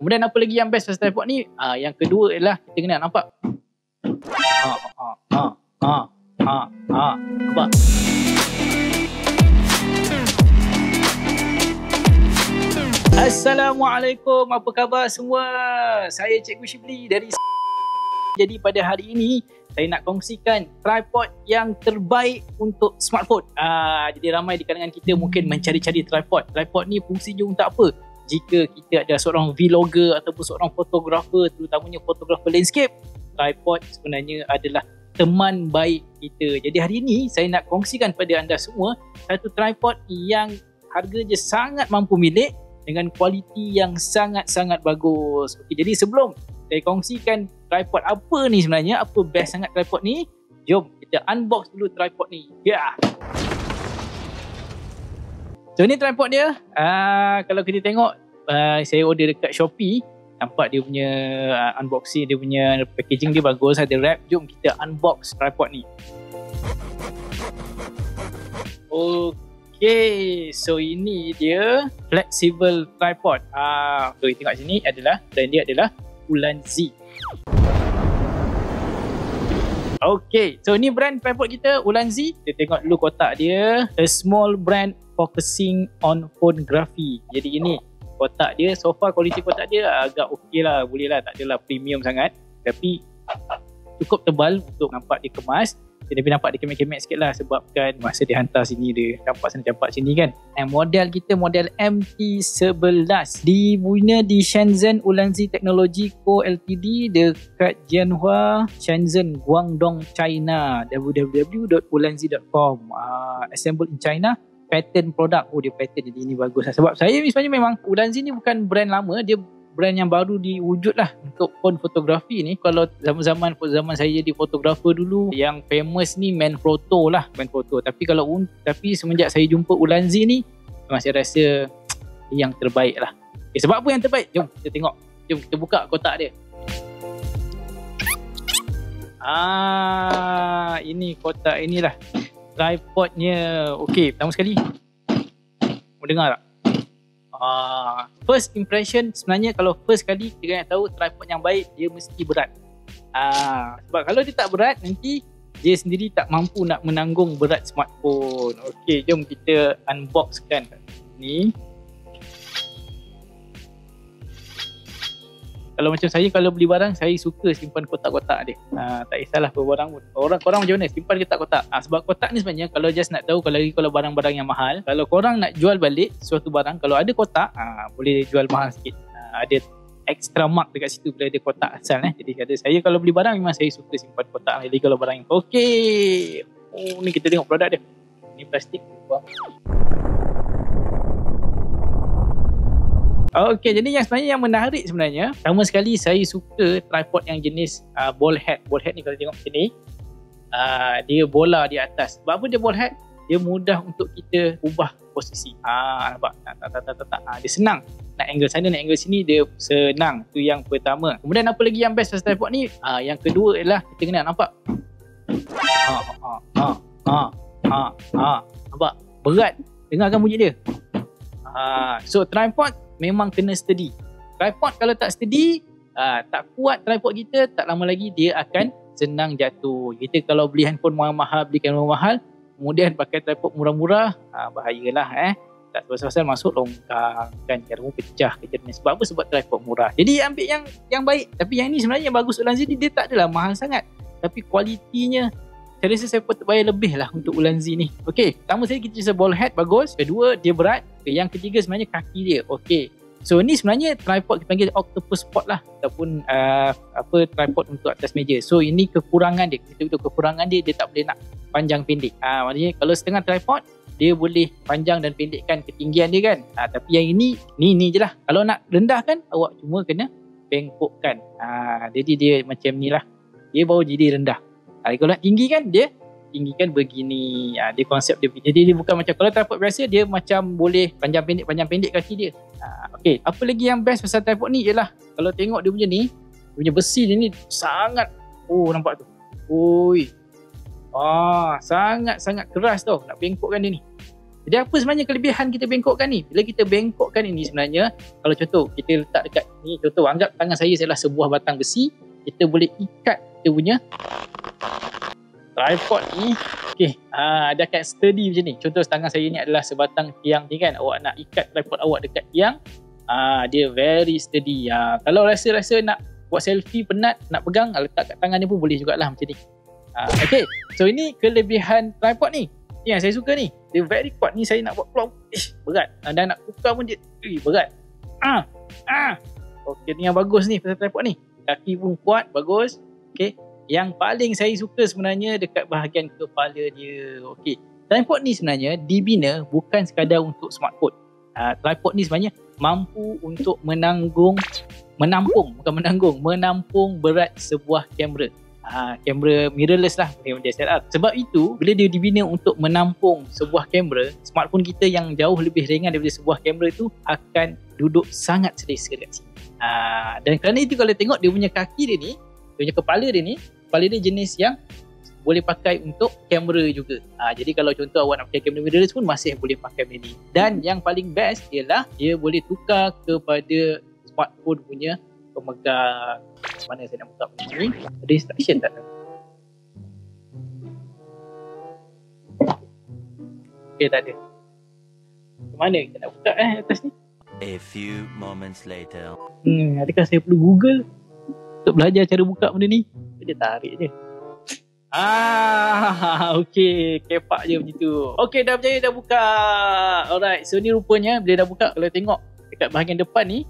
Kemudian apa lagi yang best pasal tripod ni? Yang kedua ialah kita kena nampak. Nampak? Assalamualaikum, apa khabar semua? Saya Cikgu Shibli dari Jadi pada hari ini saya nak kongsikan tripod yang terbaik untuk smartphone. Jadi ramai di kalangan kita mungkin mencari-cari tripod. Tripod ni fungsinya untuk apa? Jika kita ada seorang vlogger ataupun seorang fotografer, terutamanya fotografer landscape, tripod sebenarnya adalah teman baik kita. Jadi hari ini saya nak kongsikan pada anda semua satu tripod yang harga je sangat mampu milik dengan kualiti yang sangat-sangat bagus. Okey, jadi sebelum saya kongsikan tripod apa ni sebenarnya, apa best sangat tripod ni, jom kita unbox dulu tripod ni. So ni tripod dia. Kalau kita tengok, saya order dekat Shopee, nampak dia punya unboxing, dia punya packaging dia bagus, ada wrap. Jom kita unbox tripod ni. Okay, so ini dia flexible tripod. So kita tengok sini adalah brand dia adalah Ulanzi. Okay, so ni brand tripod kita Ulanzi. Kita tengok dulu kotak dia, a small brand focusing on photography. Jadi ini kotak dia, so far kualiti kotak dia agak okey lah, boleh lah, tak adalah premium sangat, tapi cukup tebal untuk nampak dia kemas. Tapi nampak dia kemek-kemek sikit lah sebabkan masa dia hantar sini dia campak sana campak sini kan. Model kita model MT11 dibina di Shenzhen Ulanzi Technology Co Ltd dekat Jianhua, Shenzhen, Guangdong, China. www.ulanzi.com. Assembled in China, patent product. Dia patent, jadi ini bagus lah. Sebab saya ni sebenarnya memang Ulanzi ni bukan brand lama, dia brand yang baru diwujud lah untuk phone fotografi ni. Kalau zaman saya jadi fotografer dulu, yang famous ni Manfrotto lah, Manfrotto. Tapi semenjak saya jumpa Ulanzi ni, masih rasa yang terbaik lah. Sebab apa yang terbaik? Jom kita tengok. Jom kita buka kotak dia. Ini kotak inilah tripodnya. Okey, pertama sekali, mau dengar tak? First impression, sebenarnya kalau first kali kita nak tahu tripod yang baik, dia mesti berat. Sebab kalau dia tak berat, nanti dia sendiri tak mampu nak menanggung berat smartphone. Okey, jom kita unboxkan ni. Kalau macam saya, kalau beli barang, saya suka simpan kotak-kotak dia. Tak kisahlah apa barang pun. Korang macam mana? Simpan ke tak kotak? Sebab kotak ni sebenarnya, kalau just nak tahu, kalau barang-barang yang mahal, kalau korang nak jual balik suatu barang, kalau ada kotak, boleh jual mahal sikit. Ada extra mark dekat situ bila ada kotak asal. Jadi kata saya, kalau beli barang, memang saya suka simpan kotak. Jadi kalau barang yang okey. Ni kita tengok produk dia. Ni plastik. Okey, jadi yang sebenarnya yang menarik sebenarnya, pertama sekali saya suka tripod yang jenis ball head. Ball head ni kalau tengok sini, dia bola di atas. Sebab apa dia ball head? Dia mudah untuk kita ubah posisi. Nampak? Dia senang. Nak angle sana, nak angle sini, dia senang. Itu yang pertama. Kemudian apa lagi yang best pasal tripod ni? Yang kedua ialah kita kena nampak. Nampak? Berat. Dengarkan bunyi dia. So tripod memang kena steady. Tripod kalau tak steady, tak kuat tripod kita, tak lama lagi dia akan senang jatuh. Kita kalau beli handphone mahal, beli kamera mahal, kemudian pakai tripod murah-murah, bahayalah. Tak pasal-pasal masuk longkang kan, kamera pecah ke jenis. Sebab apa? Sebab tripod murah. Jadi ambil yang baik. Tapi yang ni sebenarnya yang bagus Ulanzi ni, dia tak adalah mahal sangat, tapi kualitinya saya rasa saya patut bayar lebih lah untuk Ulanzi ni. Okey, pertama saya kita rasa ball head bagus. Kedua, dia berat. Yang ketiga sebenarnya kaki dia. Okey. So ni sebenarnya tripod kita panggil octopus pot lah, ataupun tripod untuk atas meja. So ini kekurangan dia. Kekurangan dia tak boleh nak panjang pendek. Maksudnya kalau setengah tripod, dia boleh panjang dan pendekkan ketinggian dia kan. Tapi yang ini je lah. Kalau nak rendahkan, awak cuma kena bengkokkan. Jadi dia macam ni lah. Dia baru jadi rendah. Kalau nak tinggikan, dia tinggikan begini. Dia konsep dia. Jadi dia bukan macam kalau tripod biasa, dia macam boleh panjang pendek kaki dia. Okey, apa lagi yang best pasal tripod ni ialah kalau tengok dia punya ni, dia punya besi dia ni sangat, nampak tu. Sangat-sangat keras tau nak bengkokkan dia ni. Jadi apa sebenarnya kelebihan kita bengkokkan ni? Bila kita bengkokkan ini sebenarnya, kalau contoh kita letak dekat ni, contoh anggap tangan saya adalah sebuah batang besi, kita boleh ikat kita punya tripod ni. Okey, dia akan sturdy macam ni. Contoh tangan saya ni adalah sebatang tiang ni kan. Awak nak ikat tripod awak dekat tiang, dia very sturdy. Kalau rasa-rasa nak buat selfie penat, nak pegang, letak kat tangan ni pun boleh jugalah macam ni. Okey, so ini kelebihan tripod ni. Yang saya suka ni, dia very kuat ni. Saya nak buat vlog, berat. Dan nak tukar pun dia berat. Okey, ni yang bagus ni pasal tripod ni. Kaki pun kuat, bagus. Okey, yang paling saya suka sebenarnya dekat bahagian kepala dia. Okey, tripod ni sebenarnya dibina bukan sekadar untuk smartphone. Tripod ni sebenarnya mampu untuk menampung berat sebuah kamera. Kamera mirrorless lah dia set up. Sebab itu bila dia dibina untuk menampung sebuah kamera, smartphone kita yang jauh lebih ringan daripada sebuah kamera tu akan duduk sangat selesa dekat sini. Dan kerana itu kalau tengok dia punya kaki dia ni, dia punya kepala dia jenis yang boleh pakai untuk kamera juga. Jadi kalau contoh awak nak pakai kamera mirrorless pun masih boleh pakai benda ni. Dan yang paling best ialah dia boleh tukar kepada smartphone punya pemegang. Mana saya nak buka benda ni? Ada instruction tak? Okay, tak ada. Mana kita nak buka atas ni? A few moments later. Adakah saya perlu Google untuk belajar cara buka benda ni? Dia tarik je. Okey, kepak je macam tu. Okey, dah berjaya dah buka. Alright, so ni rupanya bila dah buka, kalau tengok dekat bahagian depan ni,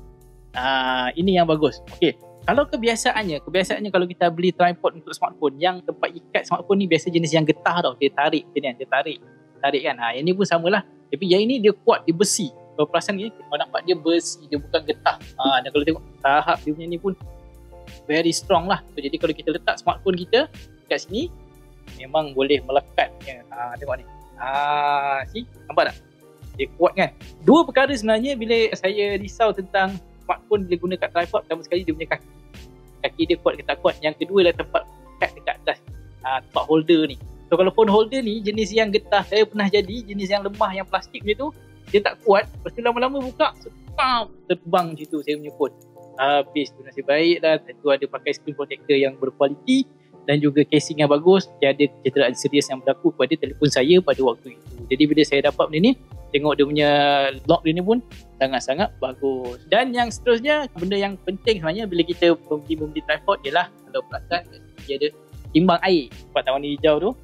ini yang bagus. Okey, kalau kebiasaannya kalau kita beli tripod untuk smartphone, yang tempat ikat smartphone ni biasa jenis yang getah tau. Dia tarik macam ni, dia tarik kan. Yang ni pun samalah. Tapi yang ini dia kuat, dia besi. Kalau perasan ni, kalau nampak dia besi, dia bukan getah. Dan kalau tengok tahap dia punya ni pun very strong lah. So, jadi kalau kita letak smartphone kita kat sini, memang boleh melekatnya. Tengok ni. See? Nampak tak? Dia kuat kan? Dua perkara sebenarnya bila saya risau tentang smartphone bila guna kat tripod. Pertama sekali dia punya kaki. Kaki dia kuat ke tak kuat. Yang kedua ialah tempat kat dekat atas. Tempat holder ni. So kalau phone holder ni jenis yang getah, saya pernah jadi jenis yang lemah, yang plastik macam tu, dia tak kuat. Lepas tu lama-lama buka, terbang macam tu saya punya phone. Habis tu, nasib baik lah. Tentu ada pakai screen protector yang berkualiti dan juga casing yang bagus. Tiada kecederaan serius yang berlaku kepada telefon saya pada waktu itu. Jadi bila saya dapat benda ni, tengok dia punya lock dia ni pun sangat-sangat bagus. Dan yang seterusnya, benda yang penting sebenarnya bila kita membeli tripod ialah, kalau perasan dia ada timbang air. Nampak tak warna hijau tu?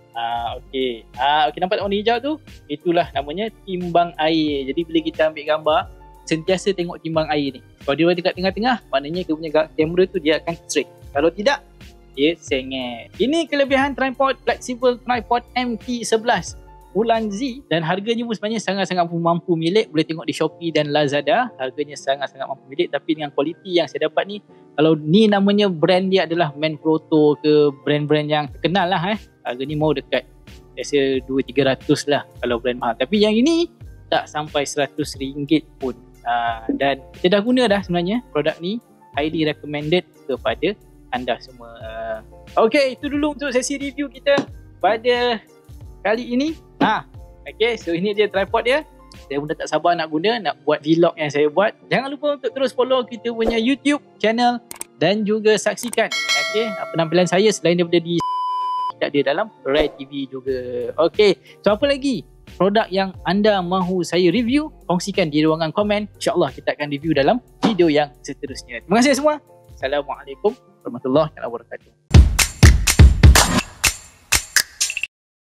Okey, nampak tak warna hijau tu? Itulah namanya timbang air. Jadi bila kita ambil gambar, sentiasa tengok timbang air ni. Kalau dia dekat tengah-tengah, maknanya dia punya kamera tu dia akan straight. Kalau tidak, dia sengit. Ini kelebihan tripod flexible tripod MT11 Ulan Z, dan harganya pun sebenarnya sangat-sangat mampu milik. Boleh tengok di Shopee dan Lazada, harganya sangat-sangat mampu milik. Tapi dengan kualiti yang saya dapat ni, kalau ni namanya brand dia adalah Manfrotto ke brand-brand yang terkenal lah, harga ni mau dekat biasa 200-300 lah kalau brand mahal. Tapi yang ini tak sampai RM100 pun. Dan kita dah guna dah sebenarnya produk ni, highly recommended kepada anda semua. Okay, itu dulu untuk sesi review kita pada kali ini. Okay, so ini dia tripod dia. Saya pun dah tak sabar nak guna, nak buat vlog yang saya buat. Jangan lupa untuk terus follow kita punya YouTube channel dan juga saksikan penampilan saya selain daripada di kita ada dalam Rai TV juga. Okay, so apa lagi produk yang anda mahu saya review, kongsikan di ruangan komen. InsyaAllah kita akan review dalam video yang seterusnya. Terima kasih semua. Assalamualaikum warahmatullahi wabarakatuh.